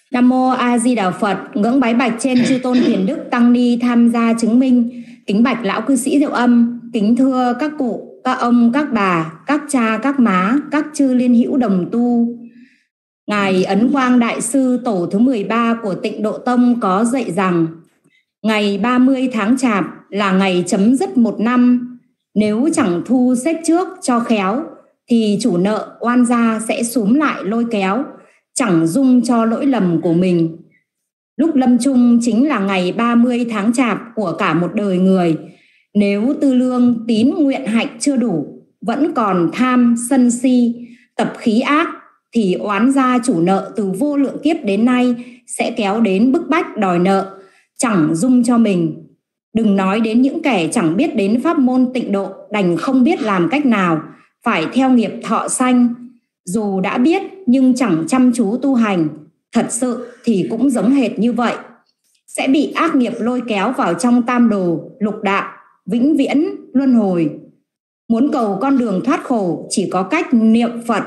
Nam mô A Di Đà Phật. Ngưỡng bái bạch trên chư tôn hiền đức tăng ni tham gia chứng minh. Kính bạch lão cư sĩ Diệu Âm. Kính thưa các cụ, các ông, các bà, các cha, các má, các chư liên hữu đồng tu. Ngài Ấn Quang Đại sư tổ thứ 13 của Tịnh Độ Tông có dạy rằng ngày 30 tháng Chạp là ngày chấm dứt một năm. Nếu chẳng thu xếp trước cho khéo thì chủ nợ oan gia sẽ xúm lại lôi kéo, chẳng dung cho lỗi lầm của mình. Lúc lâm chung chính là ngày 30 tháng Chạp của cả một đời người. Nếu tư lương tín nguyện hạnh chưa đủ, vẫn còn tham sân si, tập khí ác, thì oán gia chủ nợ từ vô lượng kiếp đến nay sẽ kéo đến bức bách đòi nợ, chẳng dung cho mình. Đừng nói đến những kẻ chẳng biết đến pháp môn tịnh độ, đành không biết làm cách nào, phải theo nghiệp thọ sanh. Dù đã biết nhưng chẳng chăm chú tu hành, thật sự thì cũng giống hệt như vậy. Sẽ bị ác nghiệp lôi kéo vào trong tam đồ, lục đạo, vĩnh viễn, luân hồi. Muốn cầu con đường thoát khổ chỉ có cách niệm Phật.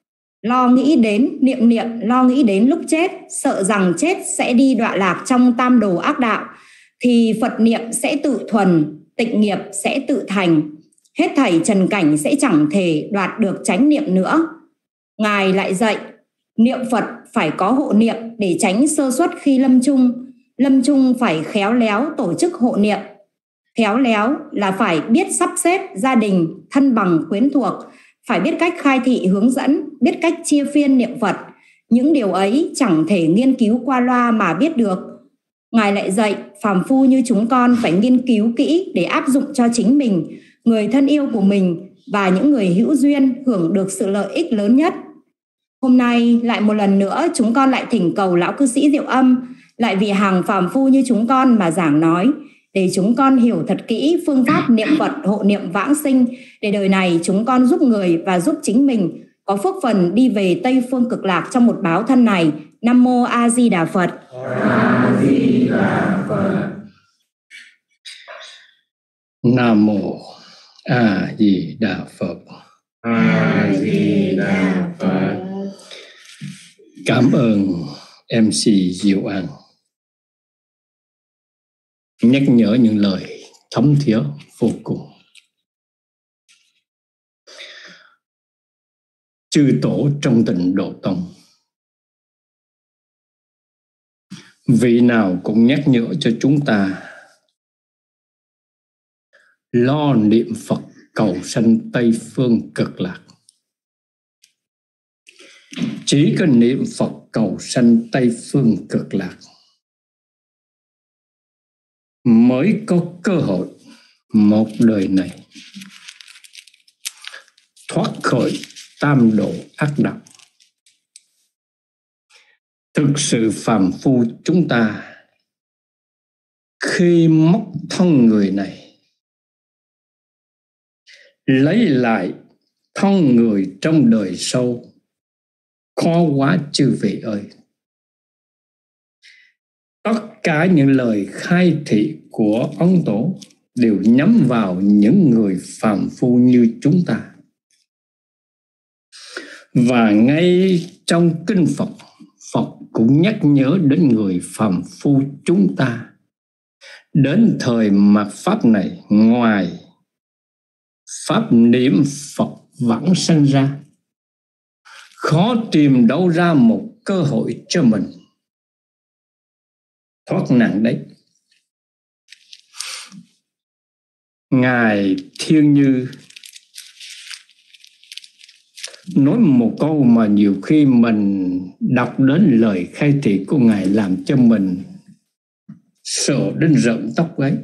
Lo nghĩ đến, niệm lo nghĩ đến lúc chết, sợ rằng chết sẽ đi đọa lạc trong tam đồ ác đạo, thì Phật niệm sẽ tự thuần, tịnh nghiệp sẽ tự thành. Hết thảy trần cảnh sẽ chẳng thể đoạt được chánh niệm nữa. Ngài lại dạy niệm Phật phải có hộ niệm để tránh sơ suất khi lâm chung. Lâm chung phải khéo léo tổ chức hộ niệm. Khéo léo là phải biết sắp xếp gia đình, thân bằng quyến thuộc, phải biết cách khai thị hướng dẫn, biết cách chia phiên niệm Phật. Những điều ấy chẳng thể nghiên cứu qua loa mà biết được. Ngài lại dạy phàm phu như chúng con phải nghiên cứu kỹ để áp dụng cho chính mình, người thân yêu của mình và những người hữu duyên hưởng được sự lợi ích lớn nhất. Hôm nay lại một lần nữa chúng con lại thỉnh cầu lão cư sĩ Diệu Âm lại vì hàng phàm phu như chúng con mà giảng nói, để chúng con hiểu thật kỹ phương pháp niệm Phật hộ niệm vãng sinh, để đời này chúng con giúp người và giúp chính mình có phước phần đi về Tây Phương Cực Lạc trong một báo thân này. Nam mô A Di Đà Phật. A Di Đà Phật. Nam mô A Di Đà Phật. A Di Đà Phật. Cảm ơn MC Diệu An nhắc nhở những lời thấm thía vô cùng. Chư tổ trong Tịnh Độ Tông vị nào cũng nhắc nhở cho chúng ta lo niệm Phật cầu sanh Tây Phương Cực Lạc. Chỉ có niệm Phật cầu sanh Tây Phương Cực Lạc mới có cơ hội một đời này thoát khỏi tam độ ác đạo. Thực sự phàm phu chúng ta khi mất thân người này, lấy lại thân người trong đời sau khó quá chư vị ơi. Tất cả những lời khai thị của Ấn Tổ đều nhắm vào những người phàm phu như chúng ta. Và ngay trong kinh Phật, Phật cũng nhắc nhớ đến người phàm phu chúng ta. Đến thời mạt Pháp này, ngoài Pháp niệm Phật vãng sanh ra, khó tìm đâu ra một cơ hội cho mình thoát nạn đấy. Ngài Thiên Như nói một câu mà nhiều khi mình đọc đến lời khai thị của Ngài làm cho mình sợ đến rợn tóc gáy.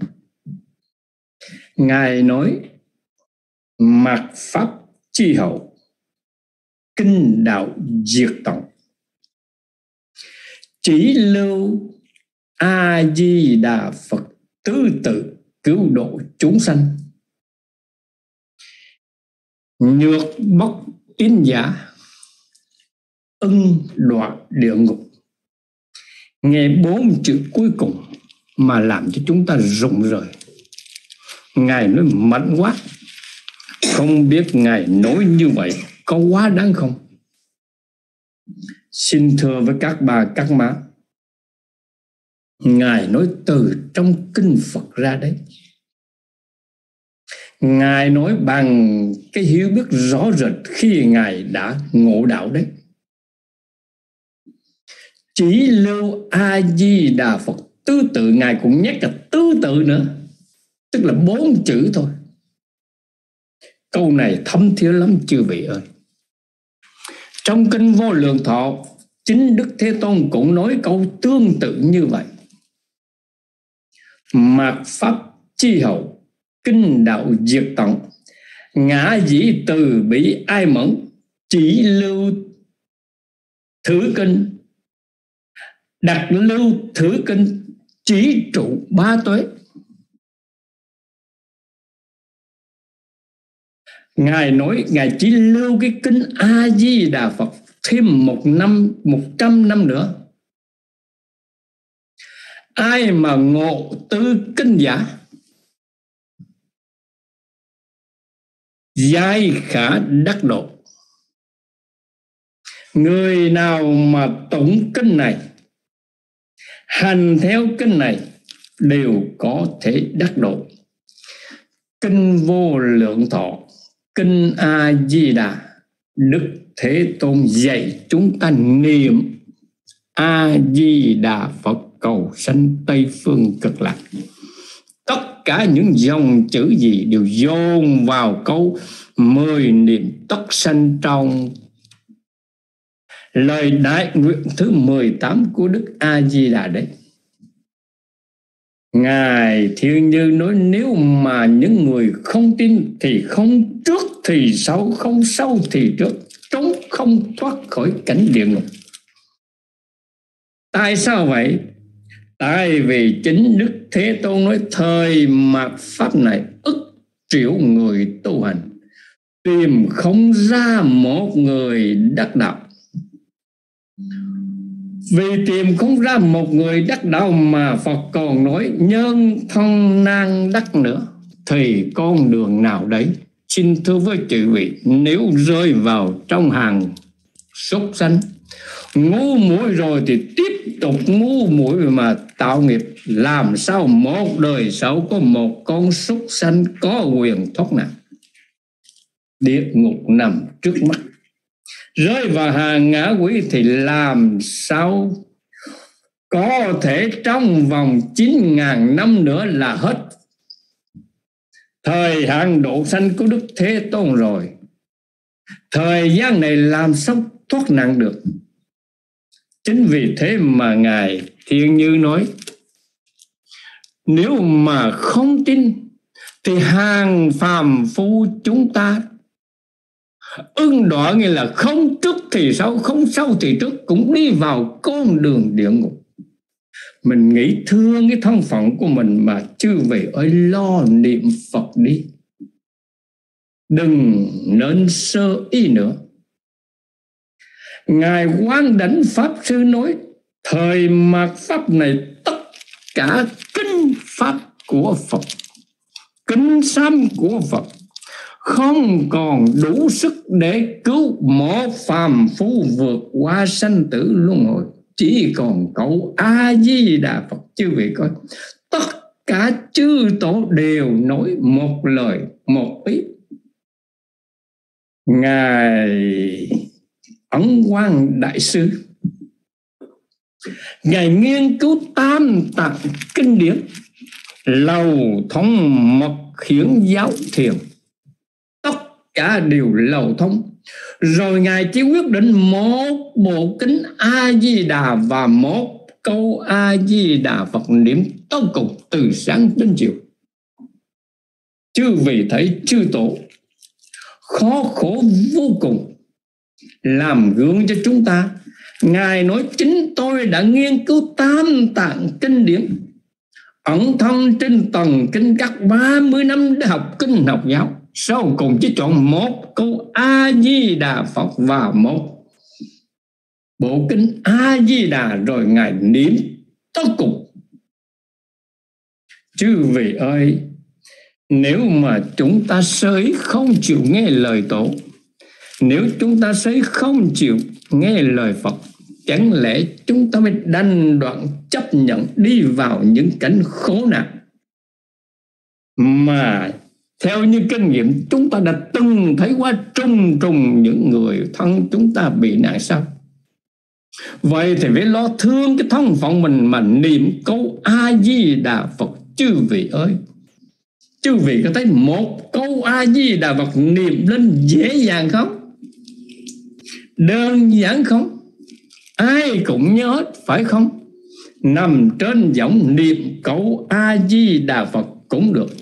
Ngài nói mạt Pháp chi hậu, kinh đạo diệt tận, chỉ lưu A Di Đà Phật tứ tự cứu độ chúng sanh. Nhược bất tín giả, ưng đoạt địa ngục. Nghe 4 chữ cuối cùng mà làm cho chúng ta rụng rời. Ngài nói mạnh quá. Không biết Ngài nói như vậy có quá đáng không? Xin thưa với các bà, các má, Ngài nói từ trong kinh Phật ra đấy. Ngài nói bằng cái hiểu biết rõ rệt khi Ngài đã ngộ đạo đấy. Chỉ lưu A Di Đà Phật tứ tự, Ngài cũng nhắc là tứ tự nữa, tức là 4 chữ thôi. Câu này thấm thía lắm chư vị ơi. Trong kinh Vô Lượng Thọ, chính Đức Thế Tôn cũng nói câu tương tự như vậy. Mạt pháp chi hậu, kinh đạo diệt tận, ngã dĩ từ bị ai mẫn, chỉ lưu thử kinh, đặt lưu thử kinh, chỉ trụ 3 tuế. Ngài nói Ngài chỉ lưu cái kinh A Di Đà Phật thêm 100 năm nữa. Ai mà ngộ tứ kinh giả, giai khả đắc độ. Người nào mà tụng kinh này, hành theo kinh này, đều có thể đắc độ. Kinh Vô Lượng Thọ, kinh A Di Đà, Đức Thế Tôn dạy chúng ta niệm A Di Đà Phật cầu sanh Tây Phương Cực Lạc. Tất cả những dòng chữ gì đều dồn vào câu 10 niệm tất sanh trong lời đại nguyện thứ 18 của Đức A Di Đà đấy. Ngài Thiên Như nói nếu mà những người không tin thì không trước thì sau, không sau thì trước, trốn không thoát khỏi cảnh địa ngục. Tại sao vậy? Tại vì chính Đức Thế Tôn nói thời mạt pháp này ức triệu người tu hành, tìm không ra một người đắc đạo. Vì tìm không ra một người đắc đạo mà Phật còn nói nhân thân nan đắc nữa, thì con đường nào đấy? Xin thưa với chư vị, nếu rơi vào trong hàng súc sanh, ngu muội rồi thì tiếp tục ngu muội mà tạo nghiệp, làm sao một đời sau có một con súc sanh có quyền thoát nạn? Địa ngục nằm trước mắt. Rơi vào hàng ngã quỷ thì làm sao có thể trong vòng 9.000 năm nữa là hết thời hạn độ sanh của Đức Thế Tôn rồi. Thời gian này làm sao thoát nạn được? Chính vì thế mà Ngài Thiên Như nói nếu mà không tin thì hàng phàm phu chúng ta ưng đọa, nghĩa là không trước thì sau, không sau thì trước, cũng đi vào con đường địa ngục. Mình nghĩ thương cái thân phận của mình mà chư vị ơi, lo niệm Phật đi, đừng nên sơ ý nữa. Ngài Quán Đảnh Pháp Sư nói thời mạt pháp này tất cả kinh pháp của Phật, kinh sám của Phật không còn đủ sức để cứu một phàm phu vượt qua sanh tử luân hồi. Chỉ còn câu A Di Đà Phật. Chư vị coi, tất cả chư tổ đều nói một lời một ý. Ngài Ấn Quang Đại Sư, Ngài nghiên cứu tam tạng kinh điển, lầu thông mật hiển giáo thiền, tất cả đều lầu thông. Rồi Ngài chỉ quyết định một bộ kinh A Di Đà và một câu A Di Đà Phật niệm tới cùng từ sáng đến chiều. Chư vị thấy chư tổ khó khổ vô cùng, làm gương cho chúng ta. Ngài nói chính tôi đã nghiên cứu tam tạng kinh điển, ẩn thân trên tầng kinh các 30 năm để học kinh học giáo. Sau cùng chỉ chọn một câu A Di Đà Phật và một bộ kinh A Di Đà, rồi Ngài niệm tới cùng. Chư vị ơi, nếu mà chúng ta sới không chịu nghe lời tổ, nếu chúng ta sới không chịu nghe lời Phật, chẳng lẽ chúng ta mới đành đoạn chấp nhận đi vào những cảnh khổ nạn mà theo như kinh nghiệm chúng ta đã từng thấy qua trùng trùng những người thân chúng ta bị nạn sao? Vậy thì phải lo thương cái thân phận mình mà niệm câu A Di Đà Phật. Chư vị ơi, chư vị có thấy một câu A Di Đà Phật niệm lên dễ dàng không? Đơn giản không? Ai cũng nhớ phải không? Nằm trên giọng niệm câu A Di Đà Phật cũng được,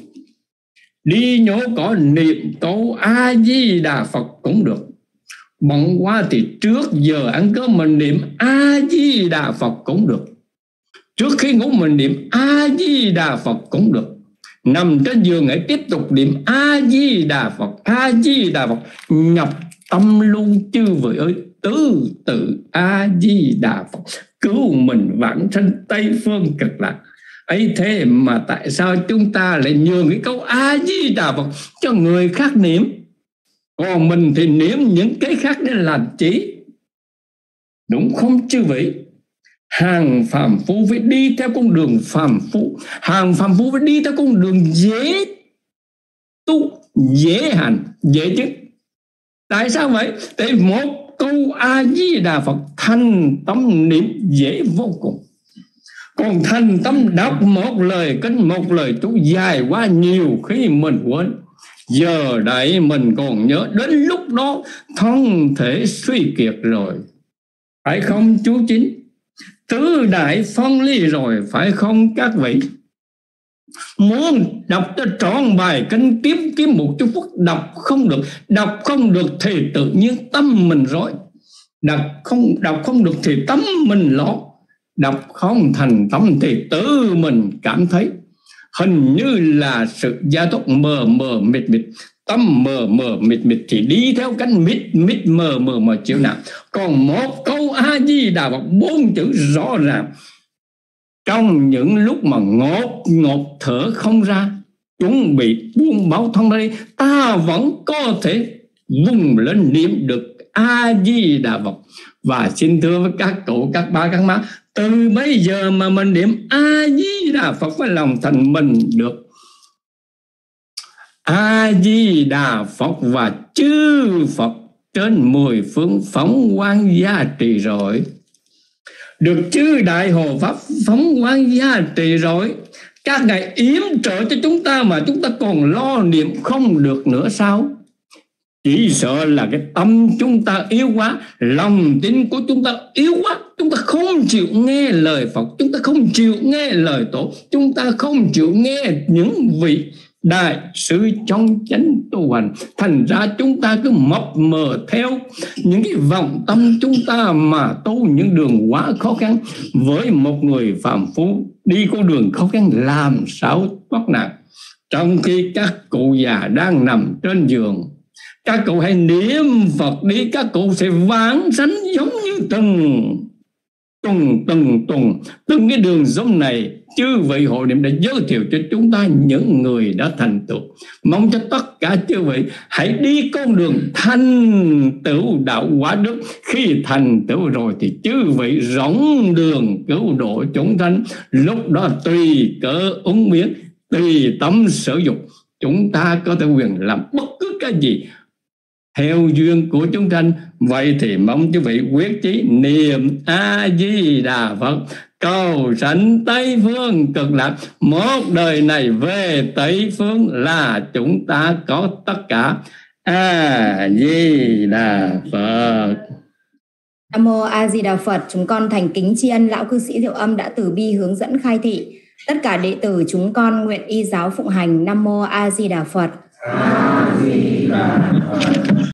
đi nhổ cỏ niệm câu A Di Đà Phật cũng được, bận quá thì trước giờ ăn cơm mình niệm A Di Đà Phật cũng được, trước khi ngủ mình niệm A Di Đà Phật cũng được, nằm trên giường ấy tiếp tục niệm A Di Đà Phật, A Di Đà Phật, nhập tâm luôn. Chư vị ơi, tứ tự A Di Đà Phật cứu mình vãng sanh Tây phương cực lạc. Ấy thế mà tại sao chúng ta lại nhường cái câu A Di Đà Phật cho người khác niệm, còn mình thì niệm những cái khác để làm chỉ? Đúng không chư vị? Hàng phàm phu phải đi theo con đường phàm phu, hàng phàm phu phải đi theo con đường dễ tu, dễ hành, dễ chứng. Tại sao vậy? Tại một câu A Di Đà Phật thành tâm niệm dễ vô cùng, còn thành tâm đọc một lời kinh, một lời chú dài quá nhiều khi mình quên. Giờ đây mình còn nhớ, đến lúc đó thân thể suy kiệt rồi, phải không chú Chính? Tứ đại phân ly rồi, phải không các vị? Muốn đọc cho trọn bài kinh, kiếm một chút phút, đọc không được thì tự nhiên tâm mình rối, đọc không được thì tâm mình lo, đọc không thành tâm thì tự mình cảm thấy hình như là sự gia tốc mờ mịt, tâm mờ mịt thì đi theo cánh mịt mờ chịu nào. Còn một câu A Di Đà Phật 4 chữ rõ ràng, trong những lúc mà ngột thở không ra, chuẩn bị buông báo thân đây, ta vẫn có thể vùng lên niệm được A Di Đà Phật. Và xin thưa với các cụ, các ba, các má, từ bây giờ mà mình niệm A Di Đà Phật với lòng thành mình được A Di Đà Phật và chư Phật trên 10 phương phóng quang gia trì rồi, được chư Đại Hộ Pháp phóng quang gia trì rồi, các ngài yểm trợ cho chúng ta mà chúng ta còn lo niệm không được nữa sao? Chỉ sợ là cái tâm chúng ta yếu quá, lòng tin của chúng ta yếu quá, chúng ta không chịu nghe lời Phật, chúng ta không chịu nghe lời Tổ, chúng ta không chịu nghe những vị đại sư trong chánh tu hành. Thành ra chúng ta cứ mập mờ theo những cái vọng tâm chúng ta mà tu những đường quá khó khăn. Với một người phàm phu đi con đường khó khăn làm sao thoát nạn? Trong khi các cụ già đang nằm trên giường, các cụ hãy niệm Phật đi, các cụ sẽ vãng sanh giống như từng cái đường giống này. Chư vị hội niệm đã giới thiệu cho chúng ta những người đã thành tựu. Mong cho tất cả chư vị hãy đi con đường thành tựu đạo quả đức. Khi thành tựu rồi thì chư vị rộng đường cứu độ chúng sanh. Lúc đó tùy cỡ ứng biến, tùy tâm sử dụng, chúng ta có thể quyền làm bất cứ cái gì theo duyên của chúng sanh. Vậy thì mong quý vị quyết chí niệm A Di Đà Phật, cầu sanh Tây phương cực lạc. Một đời này về Tây phương là chúng ta có tất cả. A Di Đà Phật. Nam mô A Di Đà Phật. Chúng con thành kính tri ân lão cư sĩ Diệu Âm đã từ bi hướng dẫn khai thị. Tất cả đệ tử chúng con nguyện y giáo phụng hành. Nam mô A Di Đà Phật. A Di Đà Phật.